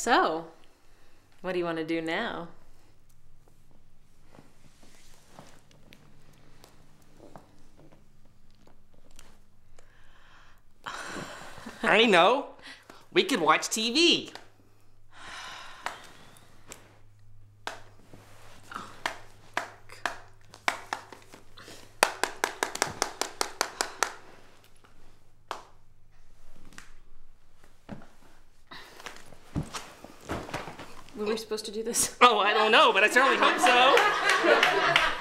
So, what do you want to do now? I know. We could watch TV. Were we supposed to do this? Oh, I don't know, but I certainly hope so.